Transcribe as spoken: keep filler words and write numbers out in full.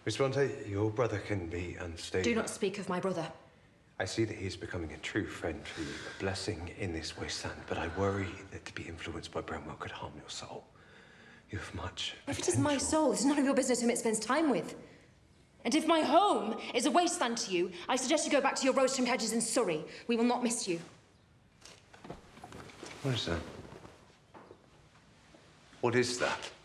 Miss Brontë, your brother can be unstable. Do not speak of my brother. I see that he's becoming a true friend for you, a blessing in this wasteland, but I worry that to be influenced by Bramwell could harm your soul. You have much If it is my soul, it's none of your business whom it spends time with. And if my home is a wasteland to you, I suggest you go back to your rose-trimmed hedges in Surrey. We will not miss you. What is that? What is that?